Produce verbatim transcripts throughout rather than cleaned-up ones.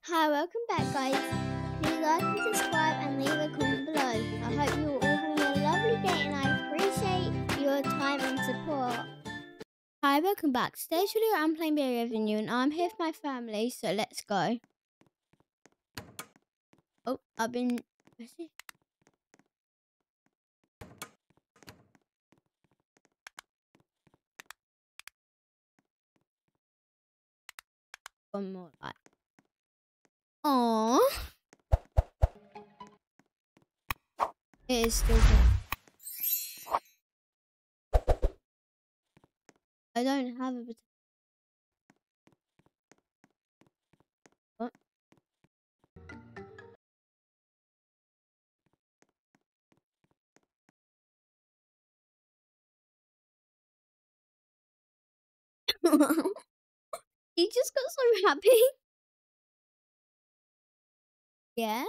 Hi, welcome back, guys. Please like and subscribe and leave a comment below. I hope you are all having a lovely day and I appreciate your time and support. Hi, welcome back. Today's video I'm playing Berry Avenue and I'm here with my family, so let's go. Oh, I've been... One more like... Aww. It is still good. I don't have a... What? He just got so happy. Yeah?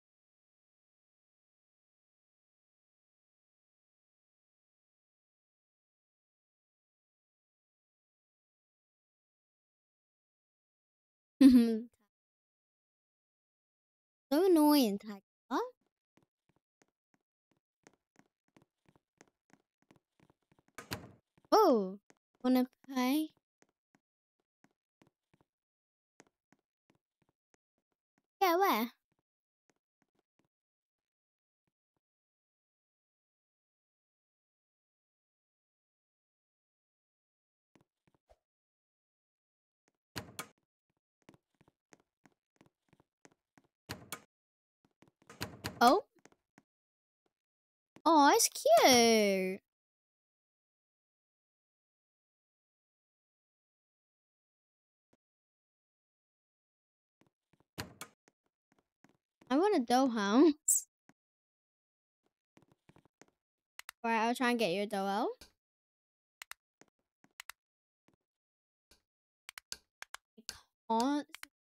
So annoying, Tiger. Oh, wanna play? Yeah, where? Oh. Oh, it's cute. I want a dollhouse. Alright, I'll try and get you a doll. I can't.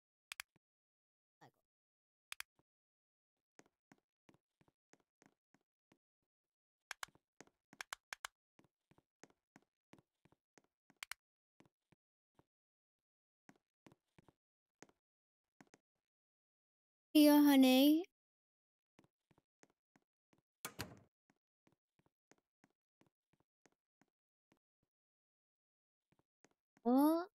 Here, honey. What?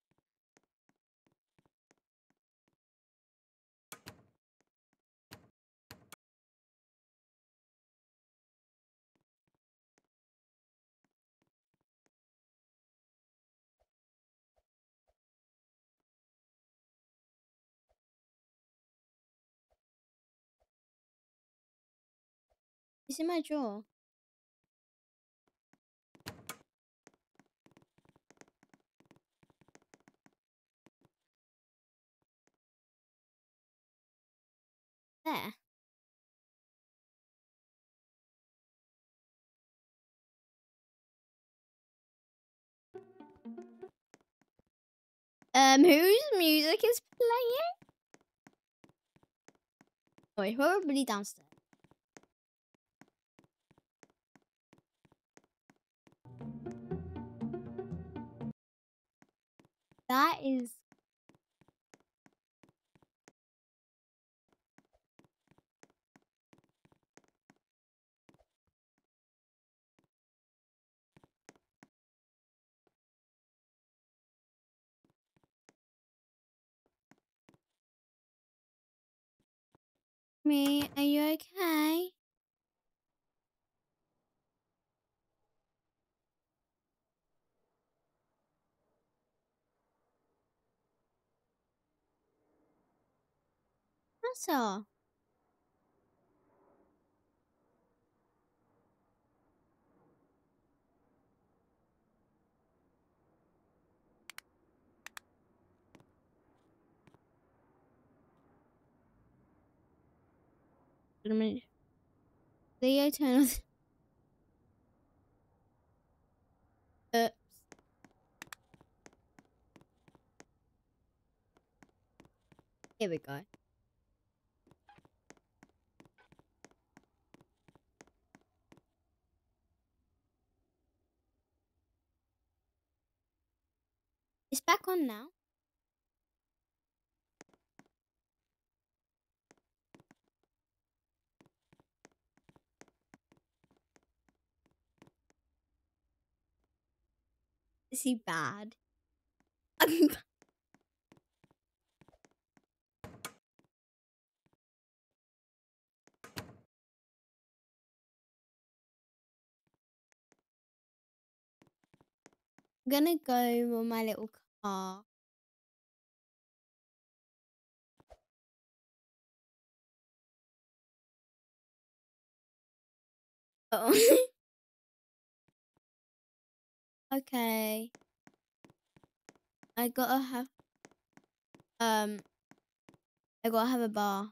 It's in my drawer. There. Um, whose music is playing? Oh, wait, probably downstairs. That is... Me, are you okay? That's all. Wait a minute. Leo, turn on... Oops. Here we go. It's back on now. Is he bad? I'm gonna go on my little car. Oh. Okay. I gotta have um I gotta have a bar.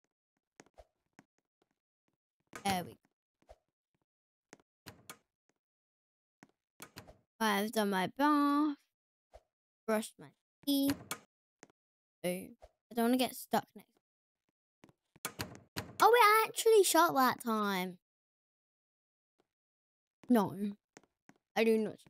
There we go. I've done my bath, brushed my teeth. Boom. I don't wanna get stuck next. Oh, it actually shot that time. No. I do not.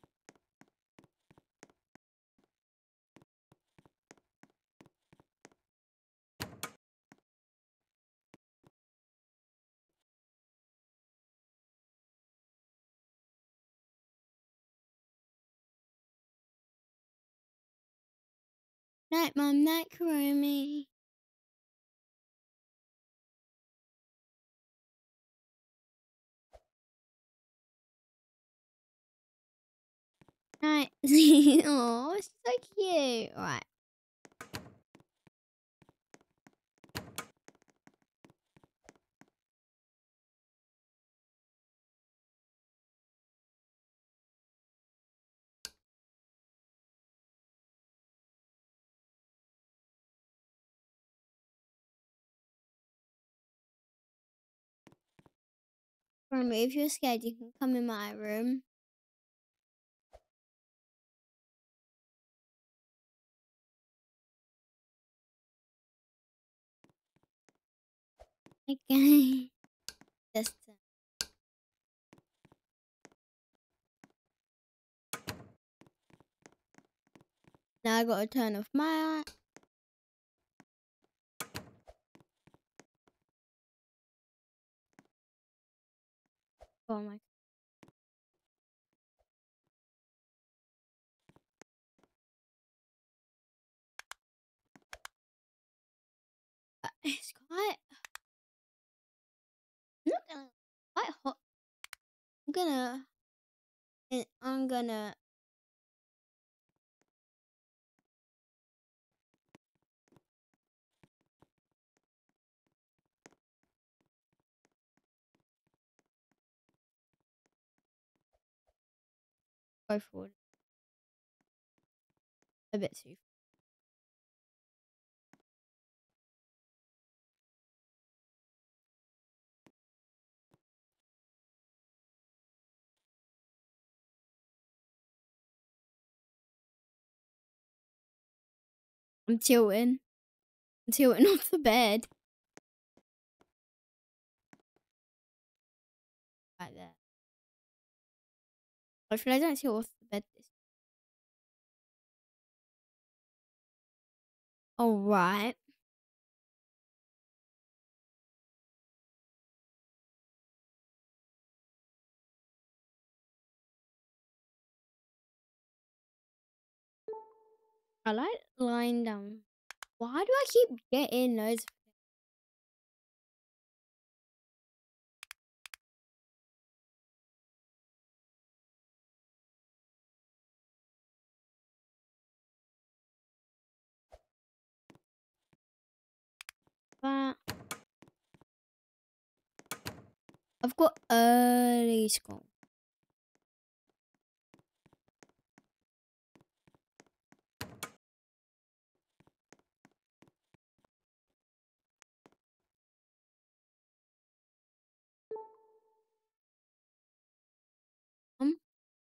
Night, Mum. Night, Karumi. Night. Oh, she's so cute. Right. Remember, if you're scared, you can come in my room. Okay. Just now I gotta turn off my. Oh my. It's quite. I'm not gonna. Quite hot. I'm gonna. I'm gonna. Go forward a bit too. I'm tilting. I'm tilting off the bed. Right there. Hopefully I don't tilt off the bed this. Alright. I like lying down. Why do I keep getting those? But I've got early school. Um,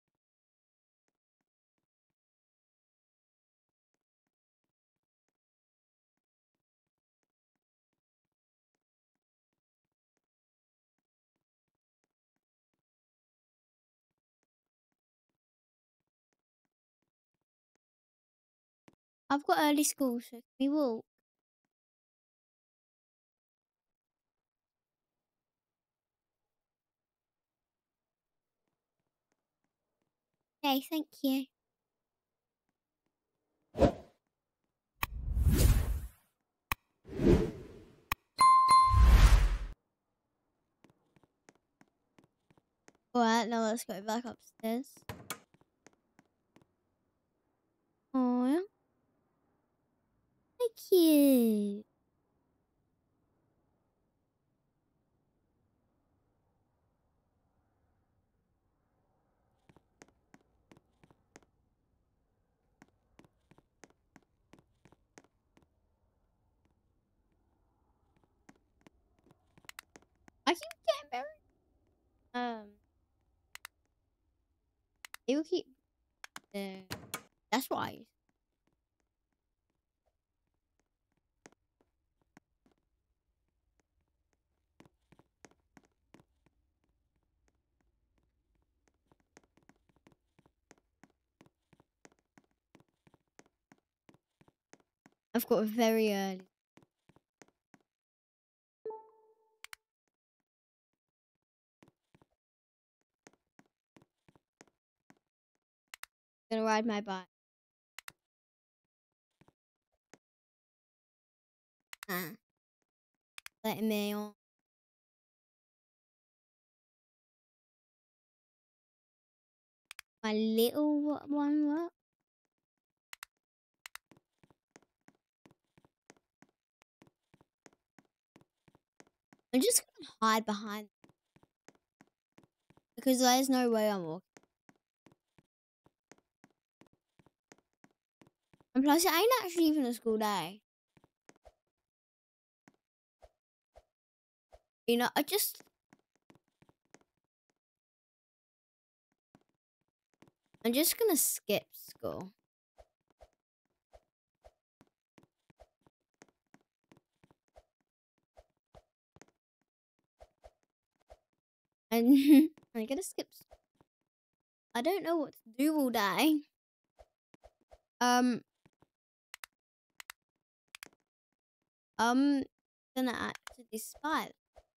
I've got early school, so can we walk? Okay, thank you. Alright, now let's go back upstairs. Oh, yeah. So cute. I keep getting very um it will keep there. That's why. I've got very early. Gonna ride my bike. Ah. Letting me on. My little what one what? I'm just gonna hide behind because there's no way I'm walking. And plus, it ain't actually even a school day. You know, I just... I'm just gonna skip school. And I'm gonna skip school. I don't know what to do all day. Um... I'm gonna actually spy.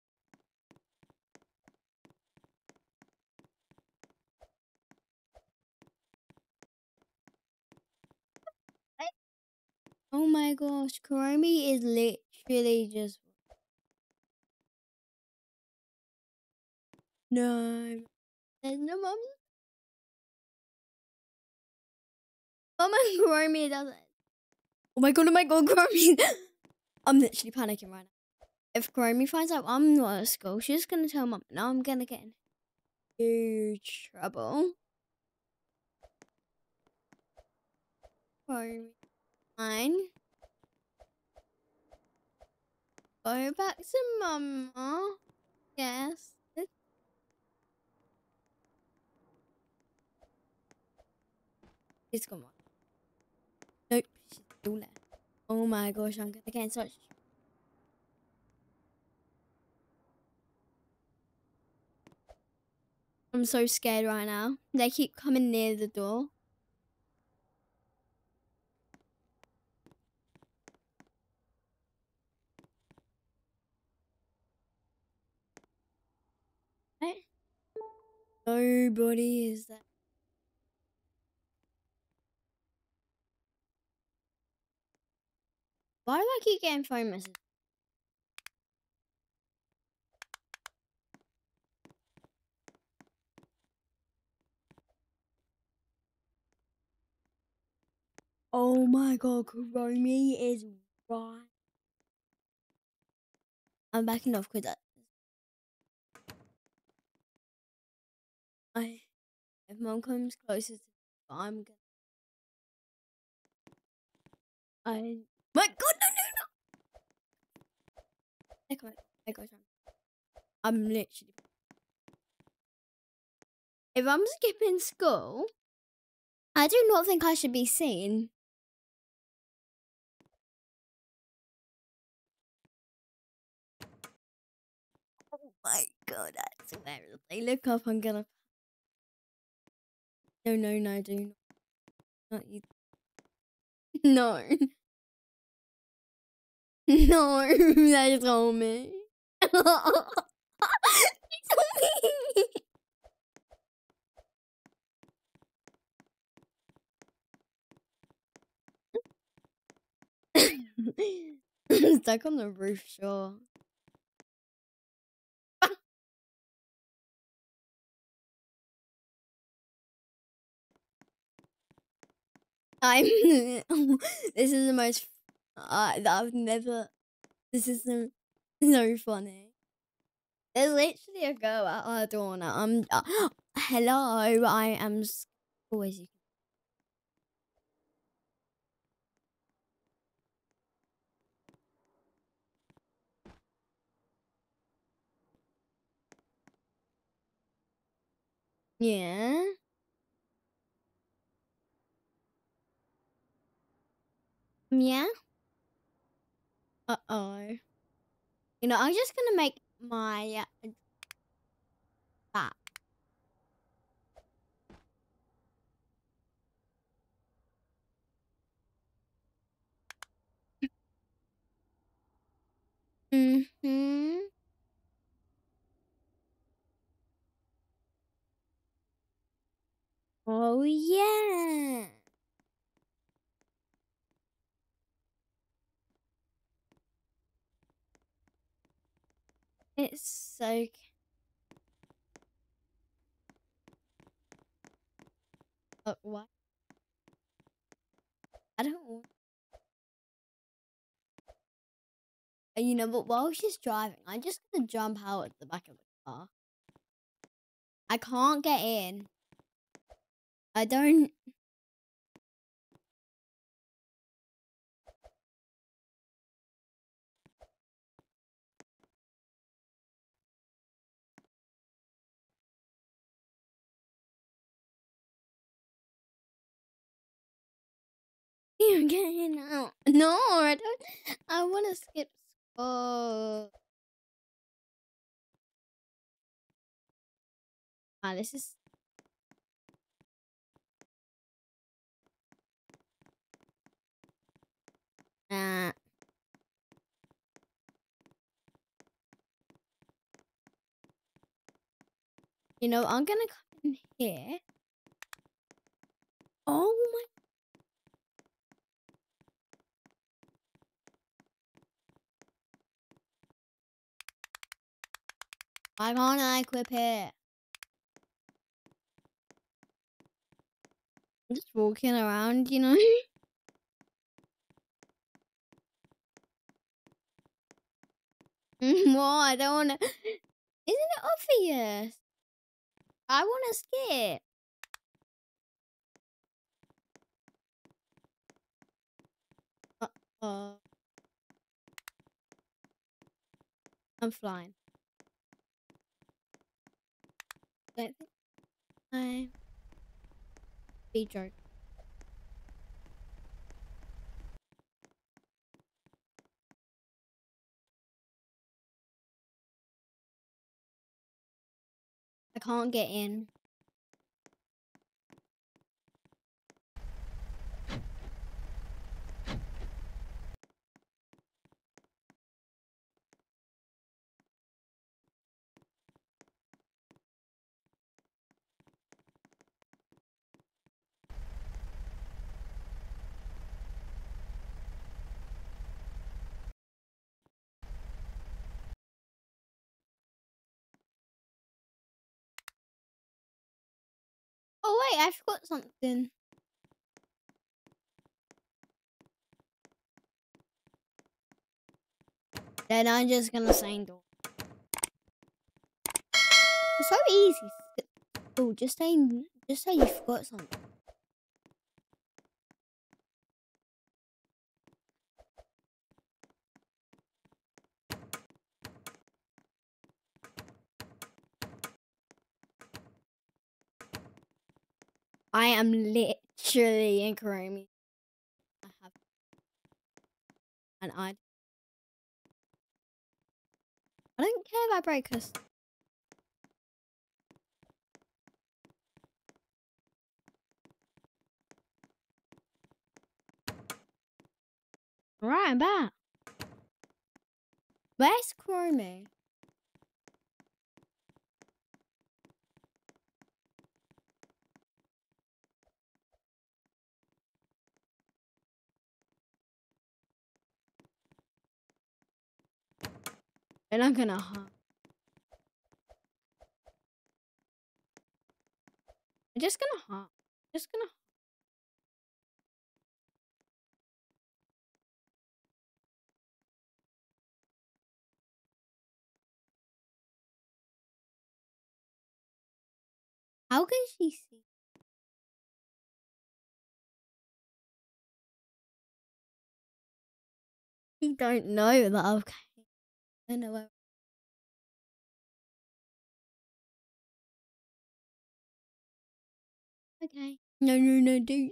Oh my gosh, Chromie is literally just... No. There's no mom. Mama Chromie doesn't. Oh my god, oh my god, Chromie. I'm literally panicking right now. If Chromie finds out I'm not at school, she's gonna tell mom. Now I'm gonna get in huge trouble. Chromie. Fine. Go back to mama. Yes. She's gone. Nope, she's still there. Oh my gosh, I'm gonna get in such... I'm so scared right now. They keep coming near the door. Right? Nobody is there. Why do I keep getting phone messages? Oh my god, Chromie is right. I'm backing off because I, if mom comes closer to me, I'm gonna... I... My god, no, no, no! Hey, come on. Hey, gosh, I'm literally... If I'm skipping school, I do not think I should be seen. Oh my god, I swear. If they look up, I'm gonna... No, no, no, do not. Not you. No. No, they told me. They told me. Stuck on the roof, sure. I'm. This is the most. Uh, I've never. This is so, so funny. There's literally a girl at our door now. I'm. Uh, hello, I am. s- Always you. Yeah. Yeah. Uh oh. You know, I'm just gonna make my uh, that. Mm-hmm. Oh yeah. It's so. Uh, what? I don't want. uh, You know, but while she's driving, I'm just gonna jump out at the back of the car. I can't get in. I don't. You're getting out. No, I don't. I want to skip school. Ah, this is. Uh, you know, I'm gonna come in here. Oh my. Why can't I equip it? I'm just walking around, you know. Well, I don't want to. Isn't it obvious? I want to skip. Uh oh. I'm flying. Don't think I be joke. I can't get in. Oh wait, I forgot something. Then I'm just gonna say door. It's so easy. Oh, just say, just say you forgot something. I am literally in Chromie. I have an I. I don't care about breakers. Alright, I'm back. Where's Chromie? They're not gonna harm. They're just gonna harm. Just gonna. How can she see? You don't know that. Okay. I don't know where. Okay. No, no, no, do.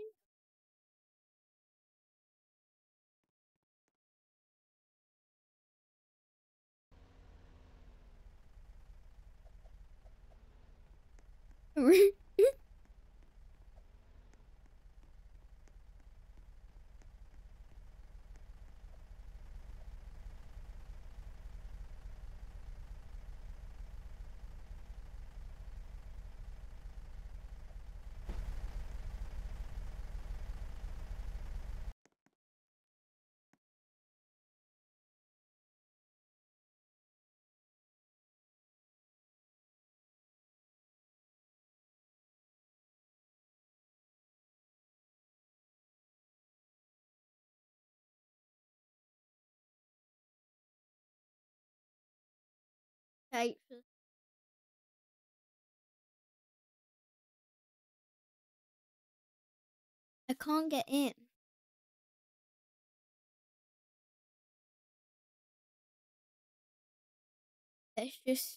Okay. I can't get in. It's just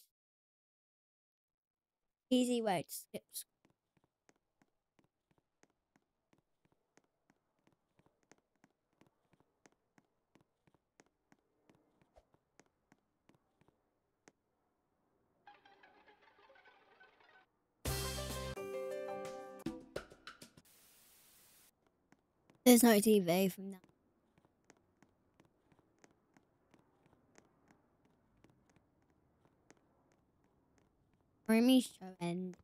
easy way to skip school. There's no T V from that. Remy's show end.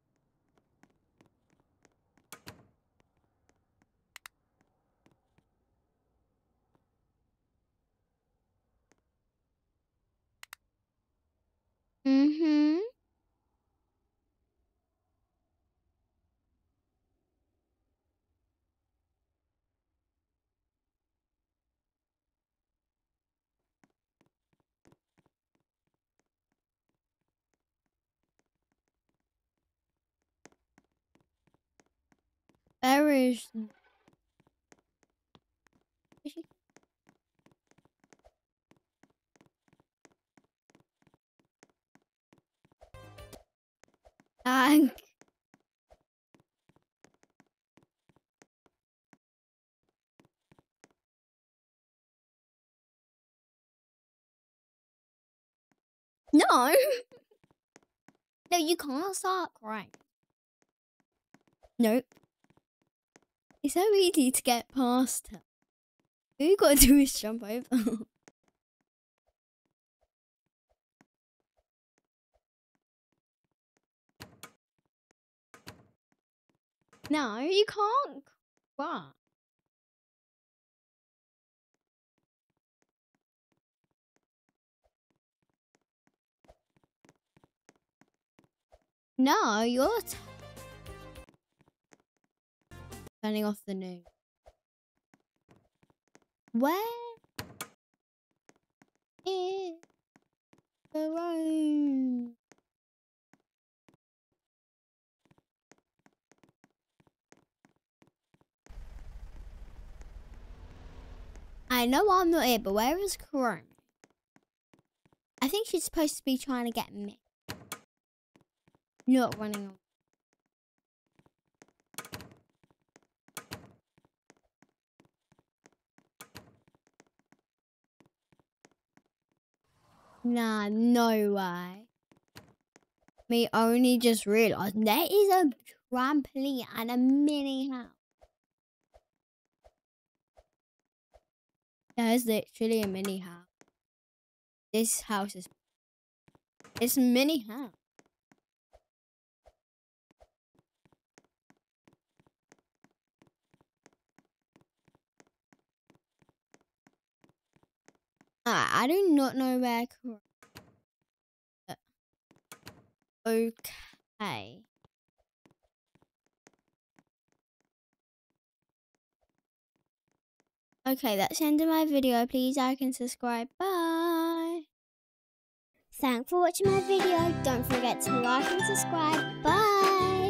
Mm-hmm. Where is? Is she? Thank. No. No, you can't start crying. Nope. It's so easy to get past her. All you gotta do is jump over. No, you can't cry. No, you're t turning off the news. Where is the room? I know I'm not here, but where is Chrome? I think she's supposed to be trying to get me. Not running on. Nah, no way. Me only just realised there is a trampoline and a mini house. There's literally a mini house. This house is... It's a mini house. I, I do not know where... Okay. Okay, that's the end of my video. Please like and subscribe. Bye. Thanks for watching my video. Don't forget to like and subscribe. Bye.